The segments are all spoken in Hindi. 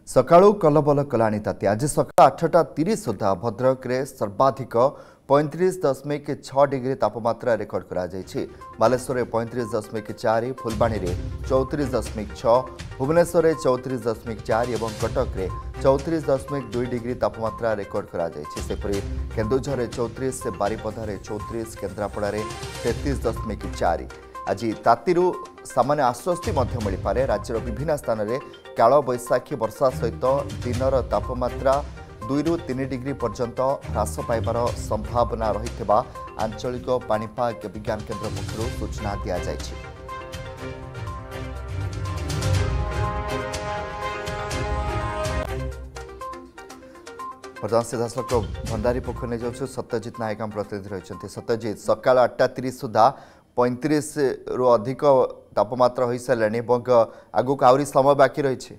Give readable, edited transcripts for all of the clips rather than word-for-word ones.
सकाळू कलबल कलानी ताती आज सकाळ 8:30 सुधा भद्रक रे सर्वाधिक 35.6 डिग्री तापमात्रा रेकर्ड करा जायछि। बालेश्वर 35.4, फुलबाणी रे 34.6, भुवनेश्वर रे 34.4 एवं कटक रे 34.2 डिग्री तापमात्रा रेकर्ड करा जायछि। सेपरि केन्दुझर रे 34, बारिपदा रे 34, केन्द्रापड़ा रे 33.4। आज तातीरू सामान्य आश्वस्ति मिल पारे। राज्यर विभिन्न स्थान में काल बैशाखी वर्षा सहित दिनर तापमात्रा 2 ରୁ 3 डिग्री पर्यंत ह्रास पाइबार संभावना रही आंचलिक पाणीपाग विज्ञान केन्द्र पक्षर सूचना दि जायछि। प्रधान सीधासख भंडारी पोखर नहीं जाऊँ सत्यजित नायक प्रतिनिधि रही। सत्यजित सकाल 8:30 सुधा 35 रु अधिक तापमात्रा हो सारे आगक आहरी समय बाकी रही।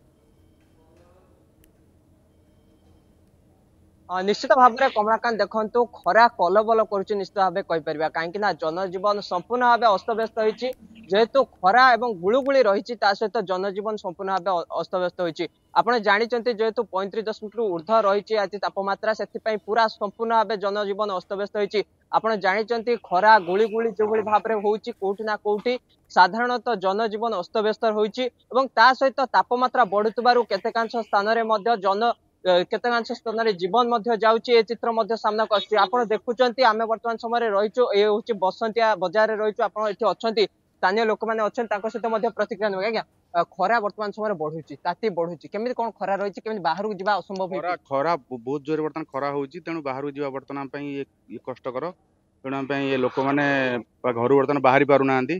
निश्चित भाव में कमलाकांत देखु खरा कलबल कर निश्चित भाव कहीपर कहीं जनजीवन संपूर्ण भाव अस्तव्यस्त होती जेहेतु खरा और गुड़ुगुड़ी रही सहित जनजीवन संपूर्ण भाव अस्तव्यस्त होती। आपड़ जानते जेहेतु 35 ऊर्ध रही आज तापमात्रा से पूरा संपूर्ण भाव जनजीवन अस्तव्यस्त होती। आपड़ जानते खरा गुड़ुगुड़ी जो भाव में होती कौटि ना कौटि साधारणतः जनजीवन अस्तव्यस्त होती सहित तापमात्रा बढ़ुवर केतेकांश स्थान में केतेकांश स्थान में जीवन जाऊँगी चित्र सामना कर देखुंत आम बर्तमान समय रहीचु ये हूँ बसंतिया बजार रहीचु आप अच्छा स्थानीय लोक मैंने अच्छा सहित प्रतिक्रिया नेबे। आज्ञा खरा बर्तमान समय बढ़ुची ताती बढ़ुची केमी कौन खरा रही केमी बाहर जावा असंभव खरा बहुत जोर बर्तमान खरा होची तेणु बाहर जावा बर्तमान कष्टकर तेणु ये लोक मैंने घर बर्तमान बाहरी पारु नांदी।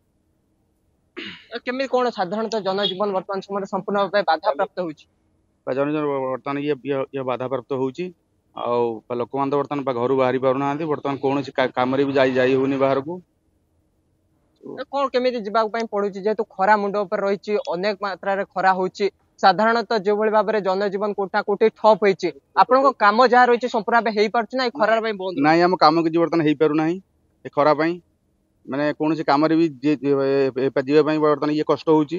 केमी कौन साधारणतः जनजीवन बर्तमान समय संपूर्ण भाव बाधा प्राप्त होची जनजीवन बर्तमान ये बाधा प्राप्त होची लोक मान बर्तमान घर बाहरी पारु नांदी बर्तमान कौन काम भी जाई होनी बाहर को कौन केमी जावाक पड़ू जेहेतु खरा मुंड पर रही अनेक मात्रा खरा होची साधारणतः जो भाव में जनजीवन कोटा कोटी ठप होती आपण काम जहाँ रही संपूर्ण भाव हो पार्छ ना खरार बंद ना आम कम किसी बर्तमान हो पारु ना खरा माने कौन कम भी जावाई बर्तमान ये कष्ट होची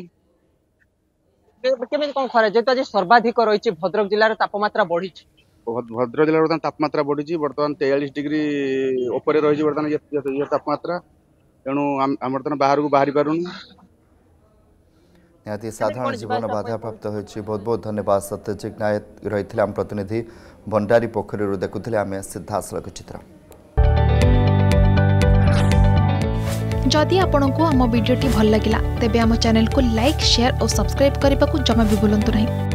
केमी कौन खरा जेहेतु आज सर्वाधिक रही भद्रक जिले तापमात्रा बढ़ी भद्रक जिले बर्तमान तापमात्रा बढ़ी बर्तमान 43 डिग्री ऊपर रही बर्तमान ये तापमात्रा तेणु आम बर्तमान बाहर को बाहरी पारुनी निहाती साधारण जीवन बाधा प्राप्त होती। बहुत बहुत धन्यवाद सत्यजित नायक रही आम प्रतिनिधि भंडारी पोखरी देखुले आम सीधासलख चित्र। जदि आपंक आम भिडी भल लगा तेब आम चैनल को लाइक शेयर और सब्सक्राइब करने को जमा भी भूलु नहीं।